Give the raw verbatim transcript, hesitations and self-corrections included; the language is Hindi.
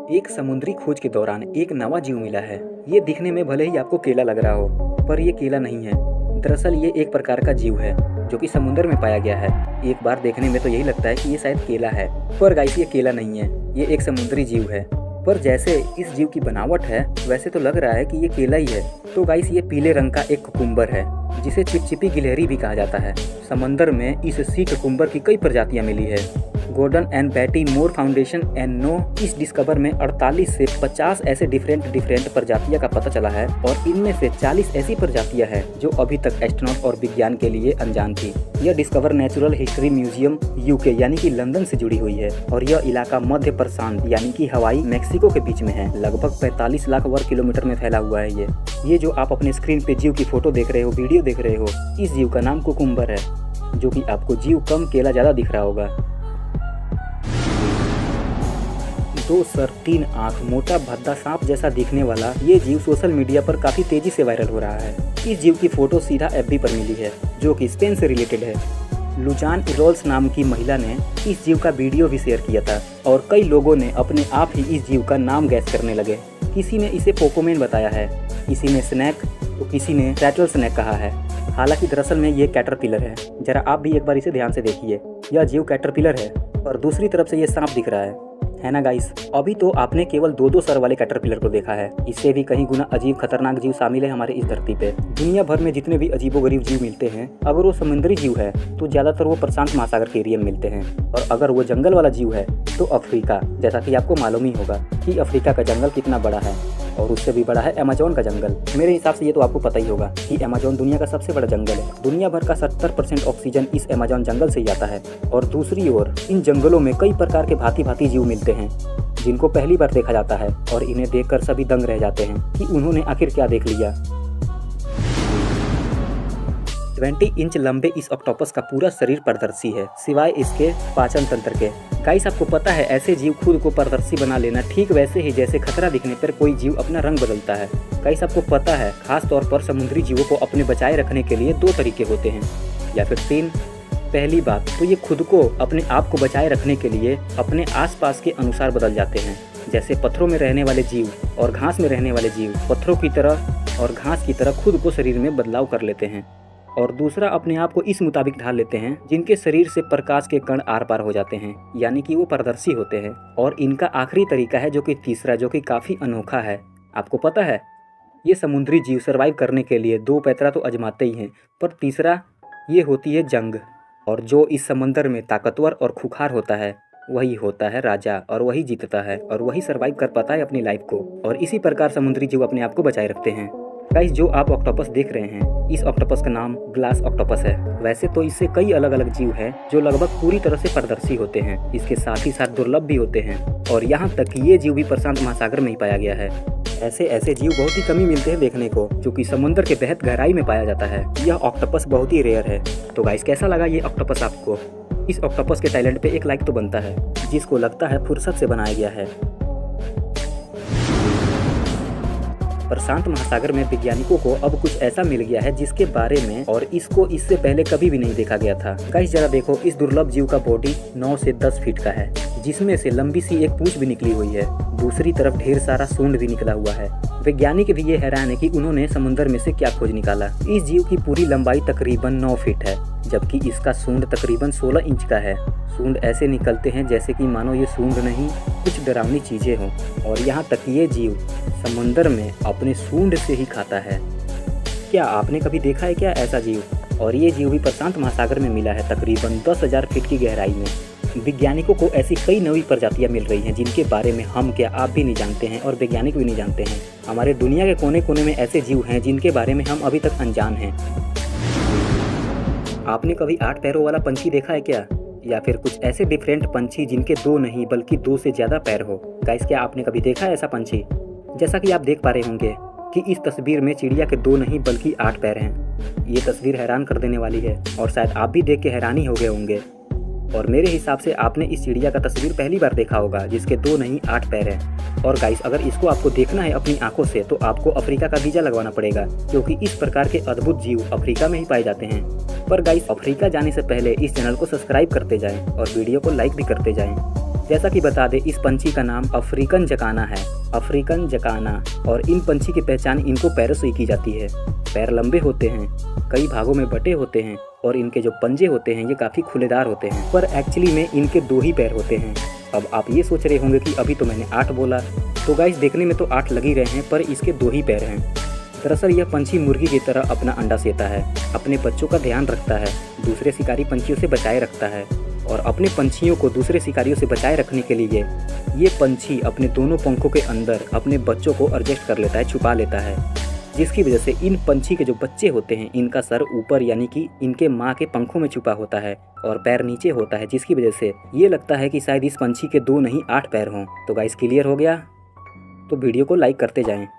एक समुद्री खोज के दौरान एक नवा जीव मिला है। ये दिखने में भले ही आपको केला लग रहा हो, पर ये केला नहीं है। दरअसल ये एक प्रकार का जीव है जो कि समुद्र में पाया गया है। एक बार देखने में तो यही लगता है कि ये शायद केला है, पर गाइस ये केला नहीं है, ये एक समुद्री जीव है। पर जैसे इस जीव की बनावट है वैसे तो लग रहा है कि ये केला ही है। तो गाइस ये पीले रंग का एक कुकुम्बर है जिसे चिपचिपी गिलहरी भी कहा जाता है। समंदर में इस सी कुकुम्बर की कई प्रजातियां मिली है। Gordon and Betty Moore foundation and no is discover में अड़तालीस से पचास ऐसे डिफरेंट डिफरेंट प्रजातियां का पता चला है और इनमें से चालीस ऐसी प्रजातियां हैं जो अभी तक एस्ट्रोनॉट और विज्ञान के लिए अनजान थी। यह discover natural history museum UK यानी कि लंदन से जुड़ी हुई है और यह इलाका मध्य प्रशांत यानी कि हवाई मैक्सिको के बीच में है। लगभग पैंतालीस लाख वर्ग किलोमीटर में फैला हुआ है। ये ये जो आप अपने स्क्रीन पे जीव की फोटो देख रहे हो, वीडियो देख रहे हो, इस जीव का नाम कुकुम्बर है, जो कि आपको जीव कम केला ज्यादा दिख रहा होगा। दो सर तीन आँख मोटा भद्दा सांप जैसा दिखने वाला ये जीव सोशल मीडिया पर काफी तेजी से वायरल हो रहा है। इस जीव की फोटो सीधा एफबी पर मिली है जो कि स्पेन से रिलेटेड है। लुजान इरोल्स नाम की महिला ने इस जीव का वीडियो भी शेयर किया था और कई लोगों ने अपने आप ही इस जीव का नाम गैस करने लगे। किसी ने इसे पोकोमेन बताया है, किसी ने स्नैक तो किसी ने टैटल स्नैक कहा है। हालांकि दरअसल में ये कैटरपिलर है। जरा आप भी एक बार इसे ध्यान से देखिए, यह जीव कैटरपिलर है और दूसरी तरफ से ये सांप दिख रहा है है ना गाइस। अभी तो आपने केवल दो दो सर वाले कैटरपिलर को देखा है, इससे भी कहीं गुना अजीब खतरनाक जीव शामिल है हमारे इस धरती पे। दुनिया भर में जितने भी अजीबोगरीब जीव मिलते हैं, अगर वो समुद्री जीव है तो ज्यादातर वो प्रशांत महासागर के एरिया में मिलते हैं, और अगर वो जंगल वाला जीव है तो अफ्रीका। जैसा कि आपको मालूम ही होगा कि अफ्रीका का जंगल कितना बड़ा है, और उससे भी बड़ा है अमेज़न का जंगल। मेरे हिसाब से ये तो आपको पता ही होगा कि अमेज़न दुनिया का सबसे बड़ा जंगल है। दुनिया भर का सत्तर परसेंट ऑक्सीजन इस अमेज़न जंगल से ही आता है। और दूसरी ओर इन जंगलों में कई प्रकार के भांति भांति जीव मिलते हैं जिनको पहली बार देखा जाता है, और इन्हें देखकर सभी दंग रह जाते हैं कि उन्होंने आखिर क्या देख लिया। बीस इंच लंबे इस ऑक्टोपस का पूरा शरीर पारदर्शी है, सिवाय इसके पाचन तंत्र के। गाइस आपको पता है ऐसे जीव खुद को पारदर्शी बना लेना ठीक वैसे ही जैसे खतरा दिखने पर कोई जीव अपना रंग बदलता है। गाइस आपको पता है खास तौर पर समुद्री जीवों को अपने बचाए रखने के लिए दो तरीके होते हैं या फिर तीन। पहली बात तो ये खुद को अपने आप को बचाए रखने के लिए अपने आसपास के अनुसार बदल जाते हैं। जैसे पत्थरों में रहने वाले जीव और घास में रहने वाले जीव पत्थरों की तरह और घास की तरह खुद को शरीर में बदलाव कर लेते हैं। और दूसरा अपने आप को इस मुताबिक ढाल लेते हैं जिनके शरीर से प्रकाश के कण आर पार हो जाते हैं, यानी कि वो पारदर्शी होते हैं। और इनका आखिरी तरीका है जो कि तीसरा, जो कि काफ़ी अनोखा है। आपको पता है ये समुद्री जीव सर्वाइव करने के लिए दो पैतरा तो आजमाते ही हैं, पर तीसरा ये होती है जंग। और जो इस समंदर में ताकतवर और खुखार होता है वही होता है राजा, और वही जीतता है और वही सर्वाइव कर पाता है अपनी लाइफ को। और इसी प्रकार समुद्री जीव अपने आप को बचाए रखते हैं। गाइस जो आप ऑक्टोपस देख रहे हैं, इस ऑक्टोपस का नाम ग्लास ऑक्टोपस है। वैसे तो इससे कई अलग अलग जीव हैं जो लगभग पूरी तरह से पारदर्शी होते हैं, इसके साथ ही साथ दुर्लभ भी होते हैं, और यहाँ तक कि ये जीव भी प्रशांत महासागर में ही पाया गया है। ऐसे ऐसे जीव बहुत ही कम ही मिलते हैं देखने को, जो कि समुद्र के बेहद गहराई में पाया जाता है। यह ऑक्टोपस बहुत ही रेयर है। तो गाइस कैसा लगा ये ऑक्टोपस आपको? इस ऑक्टोपस के टैलेंट पे एक लाइक तो बनता है, जिसको लगता है फुर्सत से बनाया गया है। प्रशांत महासागर में वैज्ञानिकों को अब कुछ ऐसा मिल गया है जिसके बारे में और इसको इससे पहले कभी भी नहीं देखा गया था। गाइस जरा देखो, इस दुर्लभ जीव का बॉडी नौ से दस फीट का है, जिसमें से लंबी सी एक पूंछ भी निकली हुई है। दूसरी तरफ ढेर सारा सूंड भी निकला हुआ है। वैज्ञानिक भी ये हैरान है कि उन्होंने समुद्र में से क्या खोज निकाला। इस जीव की पूरी लंबाई तकरीबन नौ फीट है, जबकि इसका सूंड तकरीबन सोलह इंच का है। सूंड ऐसे निकलते हैं जैसे कि मानो ये सूंड नहीं कुछ डरावनी चीजें हों। और यहाँ तक ये जीव समुद्र में अपने सूंड से ही खाता है। क्या आपने कभी देखा है क्या ऐसा जीव? और ये जीव भी प्रशांत महासागर में मिला है, तकरीबन दस हजार फीट की गहराई में। वैज्ञानिकों को ऐसी कई नई प्रजातियां मिल रही हैं जिनके बारे में हम क्या आप भी नहीं जानते हैं और वैज्ञानिक भी नहीं जानते हैं। हमारे दुनिया के कोने कोने में ऐसे जीव हैं जिनके बारे में हम अभी तक अनजान हैं। आपने कभी आठ पैरों वाला पंछी देखा है क्या? या फिर कुछ ऐसे डिफरेंट पंछी जिनके दो नहीं बल्कि दो से ज्यादा पैर हो? गाइस क्या आपने कभी देखा है ऐसा पंछी? जैसा कि आप देख पा रहे होंगे कि इस तस्वीर में चिड़िया के दो नहीं बल्कि आठ पैर हैं। ये तस्वीर हैरान कर देने वाली है और शायद आप भी देख के हैरानी हो गए होंगे। और मेरे हिसाब से आपने इस चिड़िया का तस्वीर पहली बार देखा होगा जिसके दो नहीं आठ पैर हैं। और गाइस अगर इसको आपको देखना है अपनी आंखों से तो आपको अफ्रीका का वीजा लगवाना पड़ेगा, क्योंकि इस प्रकार के अद्भुत जीव अफ्रीका में ही पाए जाते हैं। पर गाइस अफ्रीका जाने से पहले इस चैनल को सब्सक्राइब करते जाएं और वीडियो को लाइक भी करते जाएं। जैसा कि बता दें, इस पंछी का नाम अफ्रीकन जकाना है, अफ्रीकन जकाना। और इन पंछी की पहचान इनको पैरों से ही की जाती है। पैर लंबे होते हैं, कई भागों में बटे होते हैं और इनके जो पंजे होते हैं ये काफ़ी खुलेदार होते हैं, पर एक्चुअली में इनके दो ही पैर होते हैं। अब आप ये सोच रहे होंगे कि अभी तो मैंने आठ बोला, तो गाइस देखने में तो आठ लग ही रहे हैं, पर इसके दो ही पैर हैं। दरअसल यह पंछी मुर्गी की तरह अपना अंडा सेता है, अपने बच्चों का ध्यान रखता है, दूसरे शिकारी पंछियों से बचाए रखता है और अपने पंछियों को दूसरे शिकारियों से बचाए रखने के लिए ये पंछी अपने दोनों पंखों के अंदर अपने बच्चों को एडजस्ट कर लेता है, छुपा लेता है, जिसकी वजह से इन पंछी के जो बच्चे होते हैं इनका सर ऊपर यानी कि इनके माँ के पंखों में छुपा होता है और पैर नीचे होता है, जिसकी वजह से ये लगता है कि शायद इस पंछी के दो नहीं आठ पैर हों। तो गाइस क्लियर हो गया? तो वीडियो को लाइक करते जाएं।